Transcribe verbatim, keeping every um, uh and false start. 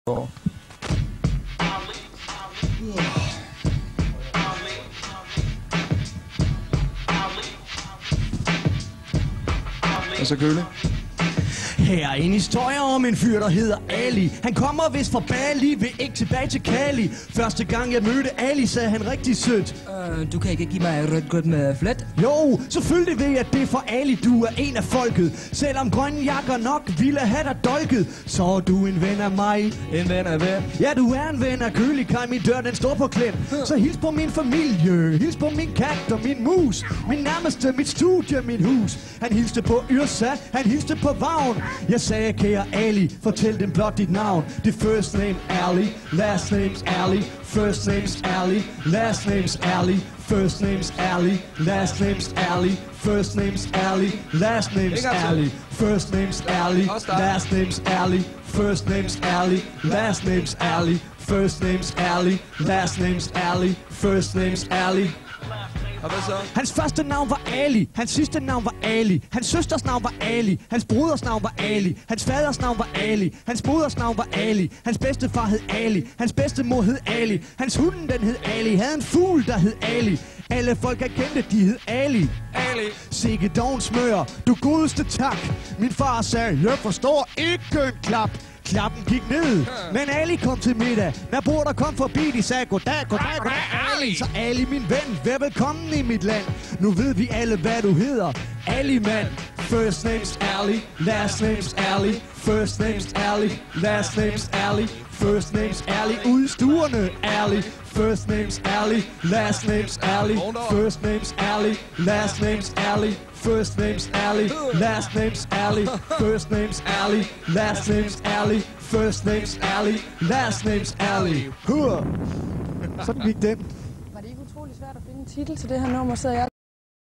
Oh. Og så køle. Her er en historie om en fyr, der hedder Ali. Han kommer vist fra Bali, vil ikke tilbage til Cali. Første gang jeg mødte Ali, sagde han rigtig sødt. Uh, du kan ikke give mig rødt godt med flet? Jo, selvfølgelig ved jeg, at det er for Ali, du er en af folket. Selvom grønne jakker nok ville have dig dolket, så er du en ven af mig. En ven af hvem? Ja, du er en ven af Kølikaj, min dør den står på klem. Så hils på min familie, hils på min kat og min mus. Min nærmeste, mit studie, mit hus. Han hilste på Yrsa, han hilste på Vagn. Jeg sagde, kære Ali, fortæl dem blot dit navn. Det first name Ali, last name's Ali. First name's Ali, last name's Ali. First name's Ali, last name's Ali. First name's Ali, last name's Ali. First name's Ali, last name's Ali. First name's Ali, last name's Ali. First name's Ali, last name's Ali. First name's Ali. Og hvad så? Hans første navn var Ali, hans sidste navn var Ali. Hans søsters navn var Ali, hans broders navn var Ali. Hans faders navn var Ali, hans moders navn var Ali. Hans bedstefar hed Ali, hans bedstemor hed Ali. Hans hund, den hed Ali, havde en fugl, der hed Ali. Alle folk jeg kendte, de hed Ali. Ali. Sikke dog smør, du godeste tak. Min far sagde, jeg forstår ikke en klap. Klappen gik ned, men Ali kom til middag. Naboer der kom forbi, de sagde goddag, goddag, goddag Ali. Så Ali min ven, vær velkommen i mit land. Nu ved vi alle hvad du hedder, Ali mand. First name's Ali, last name's Ali. First name's Ali, last name's Ali. First name's Ali, ude i stuerne Ali. First name's Ali, last name's Ali. First name's Ali, last name's Ali. First name's Ali, last name's Ali. First name's Ali, last name's Ali. First name's Ali, last name's Ali. Hur! Sådan gik den. Var det ikke utroligt svært at finde en titel til det her nummer, så jeg